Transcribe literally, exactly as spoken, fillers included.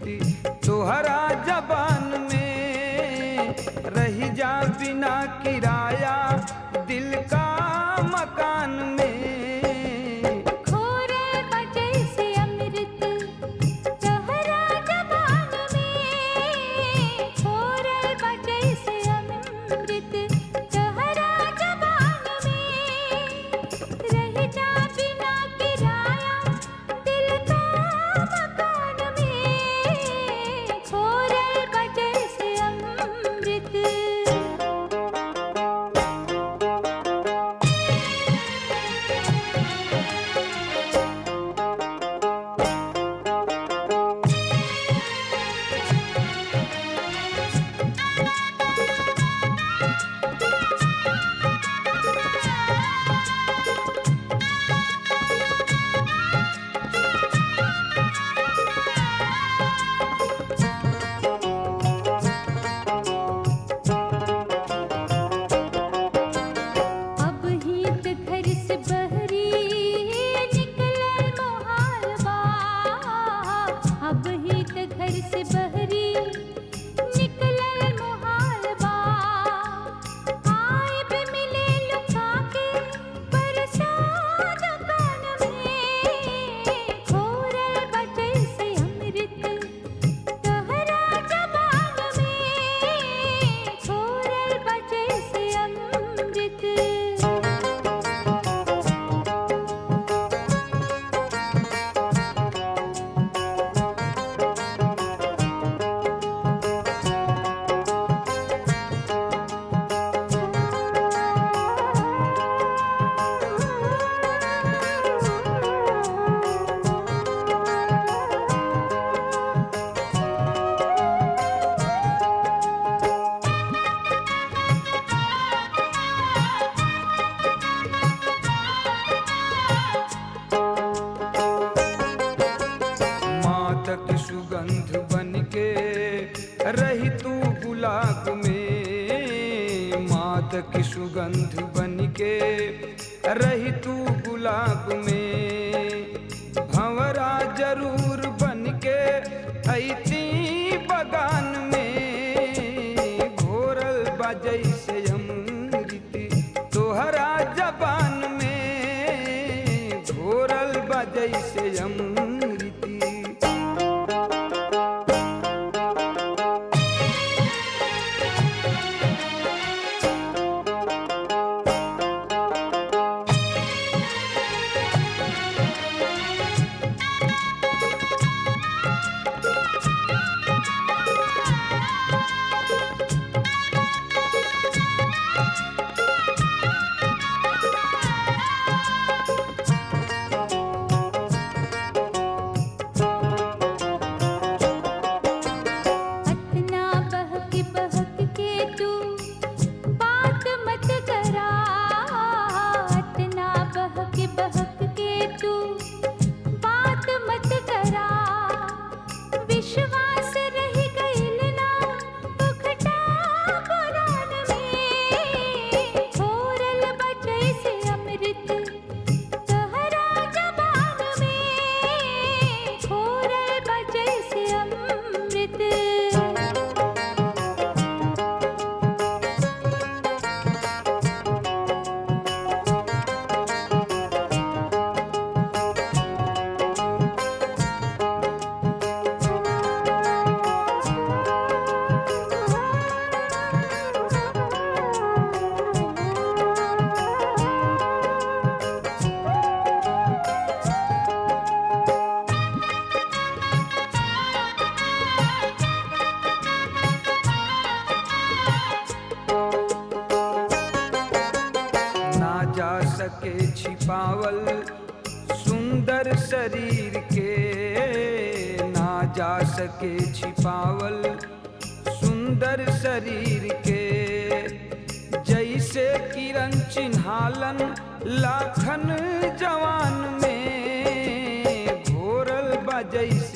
रीति तोहरा जबान में रही जा बिना किराया दिल का मकान में। सुगंध बनके रही तू गुलाब में, मात की सुगंध बनके रही तू गुलाब में। भंवरा जरूर बनके ऐती बगान में, घोरल बजै से अमृति तोहरा जबान में, घोरल बजै से अमृति। सके छिपावल सुंदर शरीर के, ना जा सके छिपावल सुंदर शरीर के। जैसे किरण चिन्हालन लाखन जवान में, घोरल बजै